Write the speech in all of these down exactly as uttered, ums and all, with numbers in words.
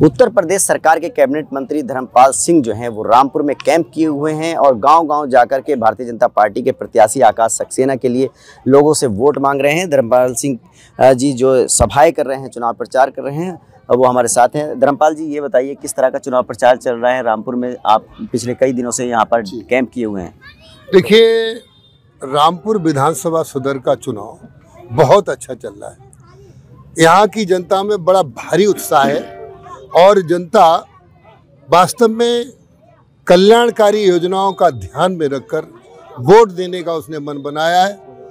उत्तर प्रदेश सरकार के कैबिनेट मंत्री धर्मपाल सिंह जो हैं वो रामपुर में कैंप किए हुए हैं और गांव-गांव जाकर के भारतीय जनता पार्टी के प्रत्याशी आकाश सक्सेना के लिए लोगों से वोट मांग रहे हैं। धर्मपाल सिंह जी जो सभाएं कर रहे हैं, चुनाव प्रचार कर रहे हैं, वो हमारे साथ हैं। धर्मपाल जी, ये बताइए किस तरह का चुनाव प्रचार चल रहा है रामपुर में? आप पिछले कई दिनों से यहाँ पर कैंप किए हुए हैं। देखिए, रामपुर विधानसभा सदर का चुनाव बहुत अच्छा चल रहा है। यहाँ की जनता में बड़ा भारी उत्साह है और जनता वास्तव में कल्याणकारी योजनाओं का ध्यान में रखकर वोट देने का उसने मन बनाया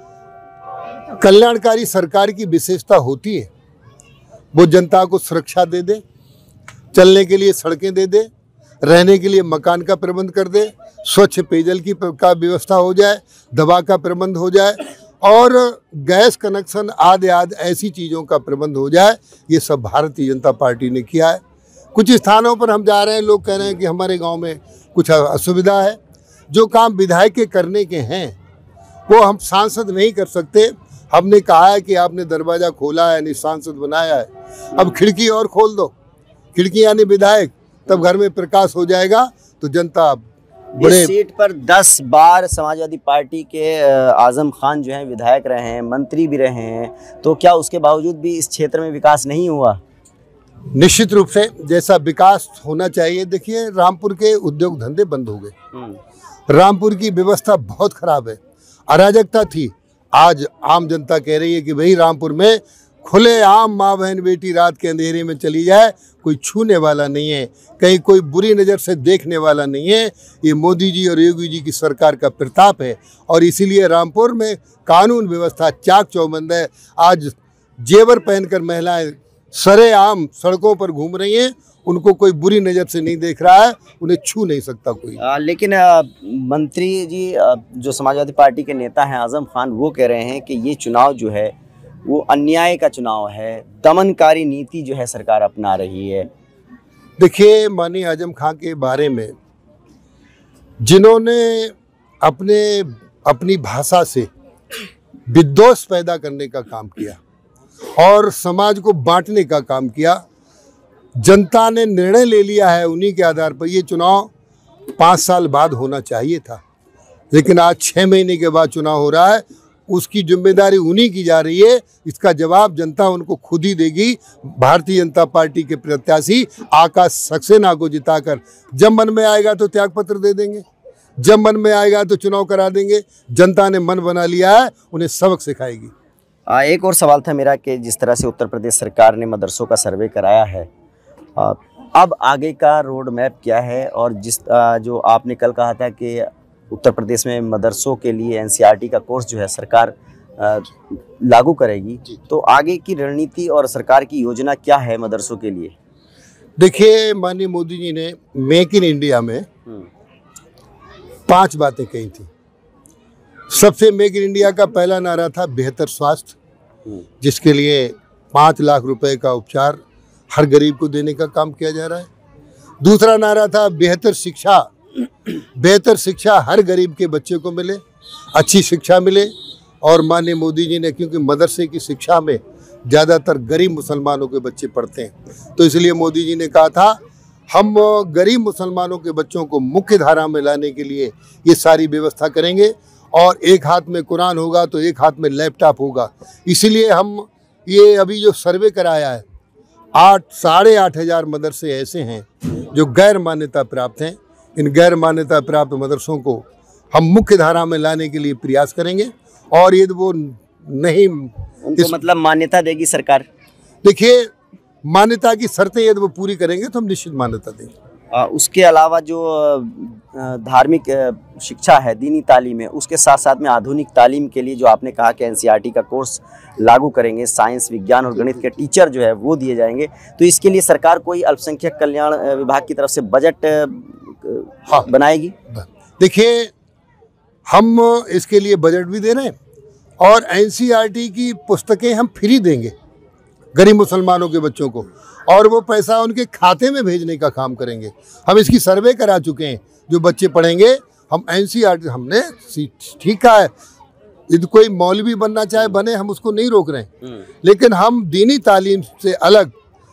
है। कल्याणकारी सरकार की विशेषता होती है वो जनता को सुरक्षा दे दे, चलने के लिए सड़कें दे दे, रहने के लिए मकान का प्रबंध कर दे, स्वच्छ पेयजल की का व्यवस्था हो जाए, दवा का प्रबंध हो जाए और गैस कनेक्शन आदि आदि ऐसी चीज़ों का प्रबंध हो जाए। ये सब भारतीय जनता पार्टी ने किया है। कुछ स्थानों पर हम जा रहे हैं, लोग कह रहे हैं कि हमारे गांव में कुछ असुविधा है। जो काम विधायक के करने के हैं वो हम सांसद नहीं कर सकते। हमने कहा है कि आपने दरवाज़ा खोला है, यानी सांसद बनाया है, अब खिड़की और खोल दो, खिड़की यानी विधायक, तब घर में प्रकाश हो जाएगा। तो जनता बड़े इस सीट पर दस बार समाजवादी पार्टी के आजम खान जो हैं विधायक रहे हैं, मंत्री भी रहे हैं, तो क्या उसके बावजूद भी इस क्षेत्र में विकास नहीं हुआ? निश्चित रूप से जैसा विकास होना चाहिए। देखिए, रामपुर के उद्योग धंधे बंद हो गए, रामपुर की व्यवस्था बहुत खराब है, अराजकता थी। आज आम जनता कह रही है कि भाई रामपुर में खुले आम माँ बहन बेटी रात के अंधेरे में चली जाए, कोई छूने वाला नहीं है, कहीं कोई बुरी नज़र से देखने वाला नहीं है। ये मोदी जी और योगी जी की सरकार का प्रताप है और इसीलिए रामपुर में कानून व्यवस्था चाक चौबंद है। आज जेवर पहनकर महिलाएं सरेआम सड़कों पर घूम रही हैं, उनको कोई बुरी नज़र से नहीं देख रहा है, उन्हें छू नहीं सकता कोई। आ, लेकिन आ, मंत्री जी आ, जो समाजवादी पार्टी के नेता हैं आजम खान, वो कह रहे हैं कि ये चुनाव जो है वो अन्याय का चुनाव है, दमनकारी नीति जो है सरकार अपना रही है। देखिए, माननीय आजम खान के बारे में जिन्होंने अपने अपनी भाषा से विद्वेष पैदा करने का काम किया और समाज को बांटने का काम किया, जनता ने निर्णय ले लिया है उन्हीं के आधार पर। ये चुनाव पाँच साल बाद होना चाहिए था, लेकिन आज छः महीने के बाद चुनाव हो रहा है। उसकी जिम्मेदारी उन्हीं की जा रही है, इसका जवाब जनता उनको खुद ही देगी। भारतीय जनता पार्टी के प्रत्याशी आकाश सक्सेना को जिताकर जब मन में आएगा तो त्यागपत्र दे देंगे, जब मन में आएगा तो चुनाव करा देंगे। जनता ने मन बना लिया है, उन्हें सबक सिखाएगी। आ, एक और सवाल था मेरा कि जिस तरह से उत्तर प्रदेश सरकार ने मदरसों का सर्वे कराया है, आ, अब आगे का रोड मैप क्या है? और जिस आ, जो आपने कल कहा था कि उत्तर प्रदेश में मदरसों के लिए एनसीईआरटी का कोर्स जो है सरकार आ, लागू करेगी, तो आगे की रणनीति और सरकार की योजना क्या है मदरसों के लिए? देखिए, माननीय मोदी जी ने मेक इन इंडिया में पांच बातें कही थी। सबसे मेक इन इंडिया का पहला नारा था बेहतर स्वास्थ्य, जिसके लिए पाँच लाख रुपए का उपचार हर गरीब को देने का काम किया जा रहा है। दूसरा नारा था बेहतर शिक्षा, बेहतर शिक्षा हर गरीब के बच्चे को मिले, अच्छी शिक्षा मिले। और माननीय मोदी जी ने, क्योंकि मदरसे की शिक्षा में ज़्यादातर गरीब मुसलमानों के बच्चे पढ़ते हैं, तो इसलिए मोदी जी ने कहा था हम गरीब मुसलमानों के बच्चों को मुख्य धारा में लाने के लिए ये सारी व्यवस्था करेंगे और एक हाथ में कुरान होगा तो एक हाथ में लैपटॉप होगा। इसलिए हम ये अभी जो सर्वे कराया है, आठ साढ़े आठ हज़ार मदरसे ऐसे हैं जो गैर मान्यता प्राप्त हैं। इन गैर मान्यता प्राप्त मदरसों को हम मुख्य धारा में लाने के लिए प्रयास करेंगे और यदि वो नहीं उनको मतलब मान्यता देगी सरकार। देखिए, मान्यता की शर्तें यदि वो पूरी करेंगे तो हम निश्चित मान्यता देंगे। आ, उसके अलावा जो धार्मिक शिक्षा है, दीनी तालीम है, उसके साथ साथ में आधुनिक तालीम के लिए जो आपने कहा कि एनसीईआरटी का कोर्स लागू करेंगे, साइंस विज्ञान और गणित के टीचर जो है वो दिए जाएंगे, तो इसके लिए सरकार कोई अल्पसंख्यक कल्याण विभाग की तरफ से बजट हाँ बनाएगी? देखिए, हम इसके लिए बजट भी दे रहे हैं और एनसीईआरटी की पुस्तकें हम फ्री देंगे गरीब मुसलमानों के बच्चों को और वो पैसा उनके खाते में भेजने का काम करेंगे। हम इसकी सर्वे करा चुके हैं, जो बच्चे पढ़ेंगे हम एनसीईआरटी हमने ठीक है, यदि कोई मौलवी बनना चाहे बने, हम उसको नहीं रोक रहे हैं, लेकिन हम दीनी तालीम से अलग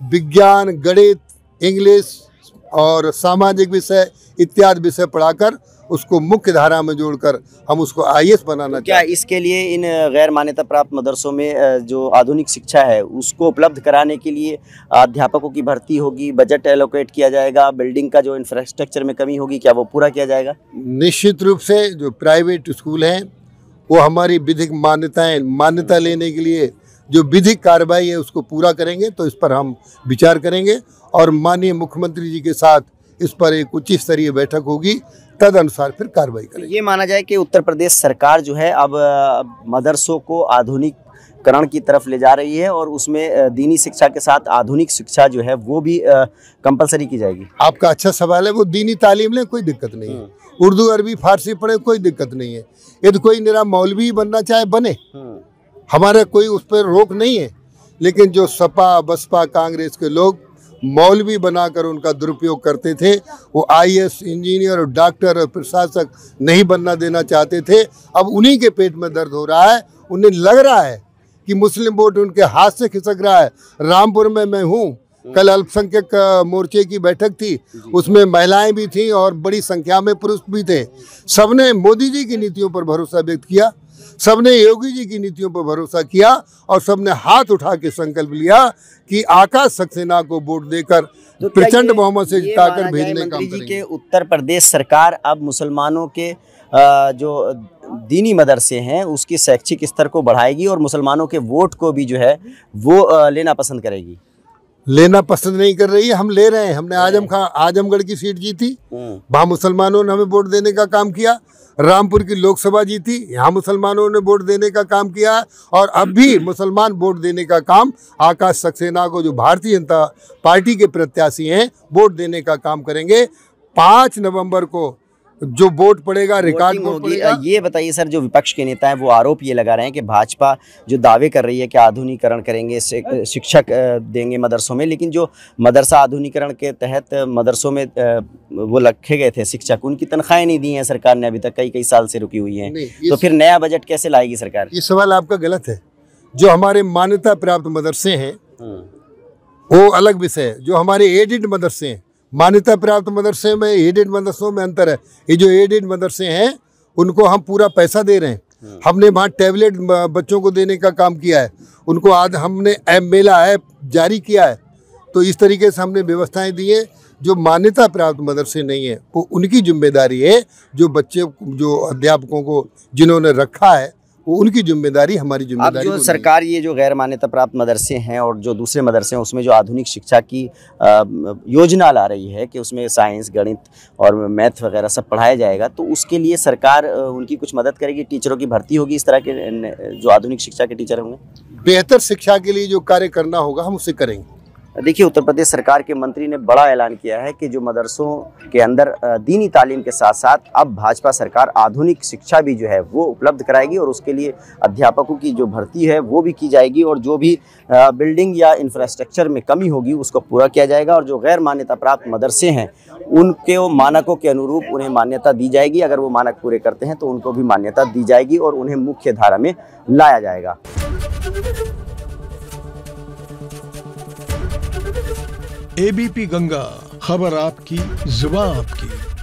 विज्ञान, गणित, इंग्लिश और सामाजिक विषय इत्यादि विषय पढ़ाकर उसको मुख्य धारा में जोड़कर हम उसको आई ए एस बनाना क्या चाहते हैं। इसके लिए इन गैर मान्यता प्राप्त मदरसों में जो आधुनिक शिक्षा है उसको उपलब्ध कराने के लिए अध्यापकों की भर्ती होगी, बजट एलोकेट किया जाएगा, बिल्डिंग का जो इंफ्रास्ट्रक्चर में कमी होगी क्या वो पूरा किया जाएगा? निश्चित रूप से जो प्राइवेट स्कूल हैं वो हमारी विधिक मान्यताएं मान्यता लेने के लिए जो विधिक कार्रवाई है उसको पूरा करेंगे, तो इस पर हम विचार करेंगे और माननीय मुख्यमंत्री जी के साथ इस पर एक उच्च स्तरीय बैठक होगी, तद अनुसार फिर कार्रवाई करेंगे। ये माना जाए कि उत्तर प्रदेश सरकार जो है अब मदरसों को आधुनिकरण की तरफ ले जा रही है और उसमें दीनी शिक्षा के साथ आधुनिक शिक्षा जो है वो भी कंपलसरी की जाएगी। आपका अच्छा सवाल है। वो दीनी तालीम लें, कोई दिक्कत नहीं है, उर्दू अरबी फारसी पढ़े, कोई दिक्कत नहीं है। यदि कोई मेरा मौलवी बनना चाहे बने, हमारा कोई उस पर रोक नहीं है। लेकिन जो सपा बसपा कांग्रेस के लोग मौलवी बनाकर उनका दुरुपयोग करते थे, वो आई ए एस, इंजीनियर और डॉक्टर और प्रशासक नहीं बनना देना चाहते थे। अब उन्हीं के पेट में दर्द हो रहा है। उन्हें लग रहा है कि मुस्लिम वोट उनके हाथ से खिसक रहा है। रामपुर में मैं हूँ, कल अल्पसंख्यक मोर्चे की बैठक थी, उसमें महिलाएं भी थीं और बड़ी संख्या में पुरुष भी थे। सबने मोदी जी की नीतियों पर भरोसा व्यक्त किया, सबने योगी जी की नीतियों पर भरोसा किया और सबने हाथ उठा के संकल्प लिया कि आकाश सक्सेना को वोट देकर तो प्रचंड बहुमत से जिताकर भेजने का काम मंत्री जी करेंगे। के उत्तर प्रदेश सरकार अब मुसलमानों के जो दीनी मदरसे हैं उसकी शैक्षिक स्तर को बढ़ाएगी और मुसलमानों के वोट को भी जो है वो लेना पसंद करेगी। लेना पसंद नहीं कर रही है, हम ले रहे हैं। हमने आजम खां आजमगढ़ की सीट जीती, वहाँ मुसलमानों ने हमें वोट देने का काम किया। रामपुर की लोकसभा जीती, यहाँ मुसलमानों ने वोट देने का काम किया और अब भी मुसलमान वोट देने का काम आकाश सक्सेना को, जो भारतीय जनता पार्टी के प्रत्याशी हैं, वोट देने का काम करेंगे। पाँच नवंबर को जो वोट पड़ेगा रिकॉर्ड वोट पड़ेगा। ये बताइए सर, जो विपक्ष के नेता हैं वो आरोप ये लगा रहे हैं कि भाजपा जो दावे कर रही है कि आधुनिकीकरण करेंगे, शिक्षक देंगे मदरसों में, लेकिन जो मदरसा आधुनिकीकरण के तहत मदरसों में वो रखे गए थे शिक्षक, उनकी तनख्वाहें नहीं दी हैं सरकार ने अभी तक, कई कई साल से रुकी हुई हैं। तो फिर नया बजट कैसे लाएगी सरकार? ये सवाल आपका गलत है। जो हमारे मान्यता प्राप्त मदरसे हैं वो अलग विषय है। जो हमारे एडेड मदरसे हैं, मान्यता प्राप्त मदरसे में एडेड मदरसों में अंतर है। ये जो एडेड मदरसे हैं उनको हम पूरा पैसा दे रहे हैं। हमने वहाँ टैबलेट बच्चों को देने का काम किया है, उनको आज हमने ऐप मेला ऐप जारी किया है। तो इस तरीके से हमने व्यवस्थाएं दी हैं। जो मान्यता प्राप्त मदरसे नहीं है वो उनकी जिम्मेदारी है, जो बच्चे जो अध्यापकों को जिन्होंने रखा है वो उनकी जिम्मेदारी, हमारी जिम्मेदारी। अब जो सरकार ये जो गैर मान्यता प्राप्त मदरसे हैं और जो दूसरे मदरसे हैं उसमें जो आधुनिक शिक्षा की आ, योजना ला रही है कि उसमें साइंस, गणित और मैथ वगैरह सब पढ़ाया जाएगा, तो उसके लिए सरकार उनकी कुछ मदद करेगी? टीचरों की भर्ती होगी इस तरह के जो आधुनिक शिक्षा के टीचर होंगे? बेहतर शिक्षा के लिए जो कार्य करना होगा हम उसे करेंगे। देखिए, उत्तर प्रदेश सरकार के मंत्री ने बड़ा ऐलान किया है कि जो मदरसों के अंदर दीनी तालीम के साथ साथ अब भाजपा सरकार आधुनिक शिक्षा भी जो है वो उपलब्ध कराएगी और उसके लिए अध्यापकों की जो भर्ती है वो भी की जाएगी और जो भी बिल्डिंग या इंफ्रास्ट्रक्चर में कमी होगी उसको पूरा किया जाएगा और जो गैर मान्यता प्राप्त मदरसे हैं उनके मानकों के अनुरूप उन्हें मान्यता दी जाएगी। अगर वो मानक पूरे करते हैं तो उनको भी मान्यता दी जाएगी और उन्हें मुख्य धारा में लाया जाएगा। ए बी पी गंगा, खबर आपकी, जुबान आपकी।